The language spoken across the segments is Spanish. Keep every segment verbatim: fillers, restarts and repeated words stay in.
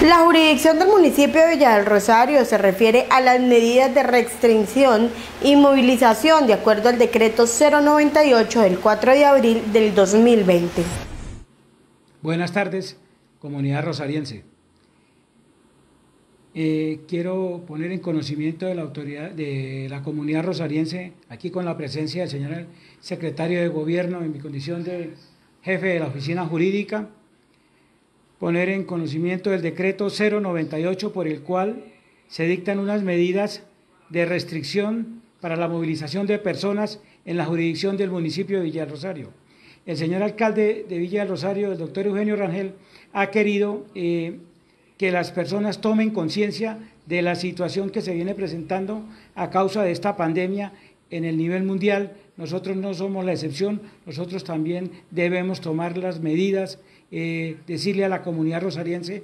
La jurisdicción del municipio de Villa del Rosario se refiere a las medidas de restricción y movilización de acuerdo al decreto cero noventa y ocho del cuatro de abril del dos mil veinte. Buenas tardes, comunidad rosariense. Eh, quiero poner en conocimiento de la autoridad de la comunidad rosariense, aquí con la presencia del señor secretario de Gobierno en mi condición de jefe de la oficina jurídica, poner en conocimiento del decreto cero noventa y ocho por el cual se dictan unas medidas de restricción para la movilización de personas en la jurisdicción del municipio de Villa del Rosario. El señor alcalde de Villa del Rosario, el doctor Eugenio Rangel, ha querido eh, que las personas tomen conciencia de la situación que se viene presentando a causa de esta pandemia en el nivel mundial. Nosotros no somos la excepción, nosotros también debemos tomar las medidas, eh, decirle a la comunidad rosariense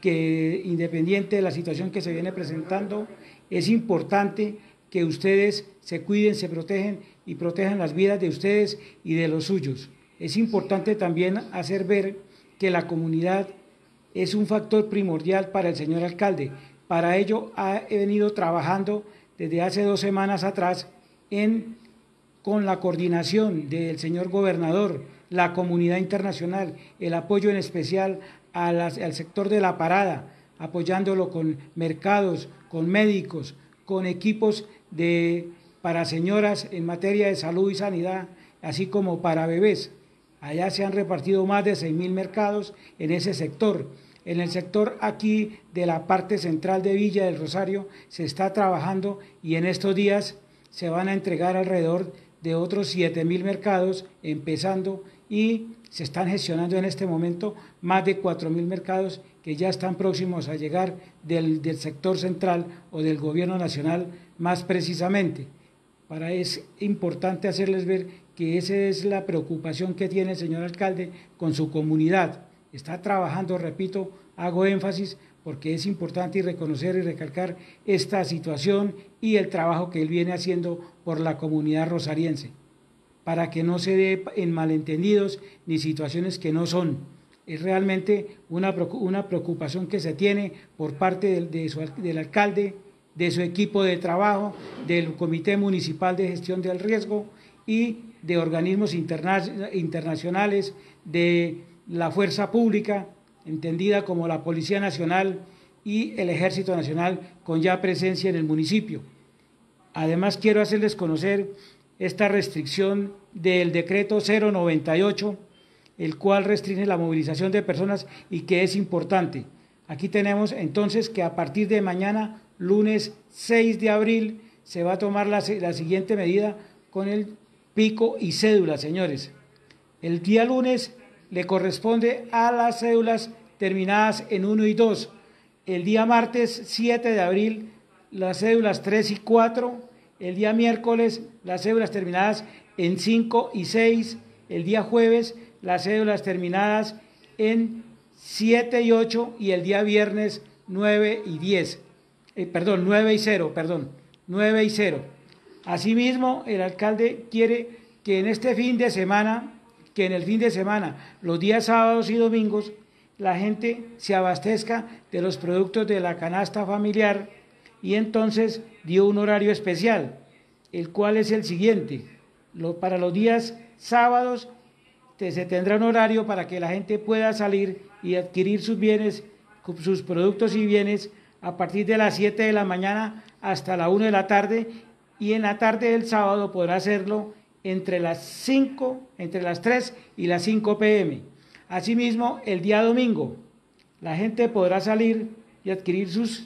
que independiente de la situación que se viene presentando, es importante que ustedes se cuiden, se protegen y protejan las vidas de ustedes y de los suyos. Es importante también hacer ver que la comunidad es un factor primordial para el señor alcalde. Para ello ha venido trabajando desde hace dos semanas atrás en, con la coordinación del señor gobernador, la comunidad internacional, el apoyo en especial a las, al sector de la parada, apoyándolo con mercados, con médicos, con equipos de, para señoras en materia de salud y sanidad, así como para bebés. Allá se han repartido más de seis mil mercados en ese sector. En el sector aquí de la parte central de Villa del Rosario se está trabajando y en estos días se van a entregar alrededor de otros siete mil mercados empezando y se están gestionando en este momento más de cuatro mil mercados que ya están próximos a llegar del, del sector central o del gobierno nacional más precisamente. Para es importante hacerles ver que esa es la preocupación que tiene el señor alcalde con su comunidad. Está trabajando, repito, hago énfasis porque es importante y reconocer y recalcar esta situación y el trabajo que él viene haciendo por la comunidad rosariense, para que no se dé en malentendidos ni situaciones que no son. Es realmente una, una preocupación que se tiene por parte del, de su, del alcalde, de su equipo de trabajo, del Comité Municipal de Gestión del Riesgo y de organismos interna internacionales, de la fuerza pública, entendida como la Policía Nacional y el Ejército Nacional, con ya presencia en el municipio. Además, quiero hacerles conocer esta restricción del decreto cero noventa y ocho, el cual restringe la movilización de personas y que es importante. Aquí tenemos entonces que a partir de mañana, lunes seis de abril, se va a tomar la, la siguiente medida con el pico y cédula, señores. El día lunes le corresponde a las cédulas terminadas en uno y dos. El día martes siete de abril, las cédulas tres y cuatro. El día miércoles, las cédulas terminadas en cinco y seis. El día jueves, las cédulas terminadas en siete y ocho. Y el día viernes, nueve y diez. Eh, perdón, nueve y cero, perdón. nueve y cero. Asimismo, el alcalde quiere que en este fin de semana, que en el fin de semana, los días sábados y domingos, la gente se abastezca de los productos de la canasta familiar y entonces dio un horario especial, el cual es el siguiente. Lo, para los días sábados te, se tendrá un horario para que la gente pueda salir y adquirir sus bienes, sus productos y bienes a partir de las siete de la mañana hasta la una de la tarde, y en la tarde del sábado podrá hacerlo entre las cinco, entre las tres y las cinco pe eme. Asimismo, el día domingo, la gente podrá salir y adquirir sus,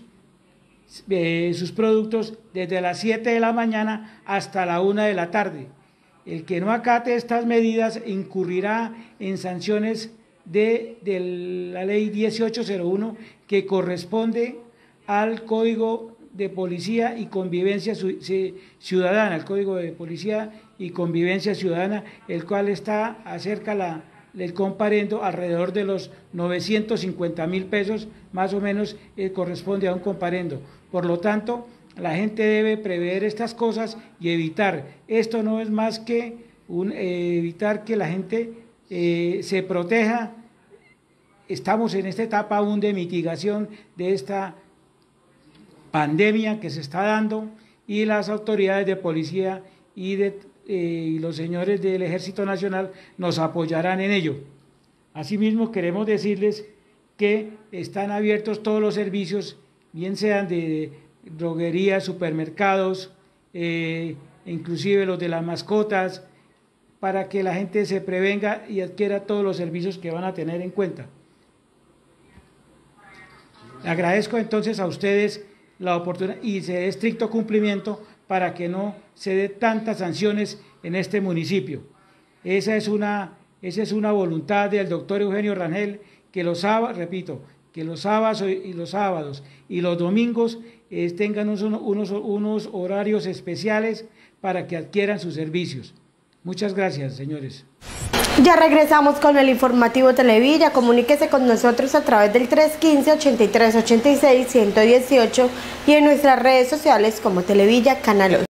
eh, sus productos desde las siete de la mañana hasta la una de la tarde. El que no acate estas medidas incurrirá en sanciones de, de la ley dieciocho cero uno, que corresponde al Código de Policía y Convivencia Ciudadana, el Código de Policía y Convivencia Ciudadana, el cual está acerca la, el comparendo alrededor de los novecientos cincuenta mil pesos, más o menos eh, corresponde a un comparendo. Por lo tanto, la gente debe prever estas cosas y evitar. Esto no es más que un, eh, evitar que la gente eh, se proteja estamos en esta etapa aún de mitigación de esta pandemia que se está dando, y las autoridades de policía y, de, eh, y los señores del Ejército Nacional nos apoyarán en ello. Asimismo, queremos decirles que están abiertos todos los servicios, bien sean de droguerías, supermercados, eh, inclusive los de las mascotas, para que la gente se prevenga y adquiera todos los servicios que van a tener en cuenta. Agradezco entonces a ustedes la oportunidad y se dé estricto cumplimiento para que no se dé tantas sanciones en este municipio. Esa es una, esa es una voluntad del doctor Eugenio Rangel, que los sábados, repito, que los sábados y los sábados y los domingos eh, tengan unos, unos, unos horarios especiales para que adquieran sus servicios. Muchas gracias, señores. Ya regresamos con el informativo Televilla. Comuníquese con nosotros a través del tres uno cinco, ochenta y tres ochenta y seis, ciento dieciocho y en nuestras redes sociales como Televilla Canal ocho.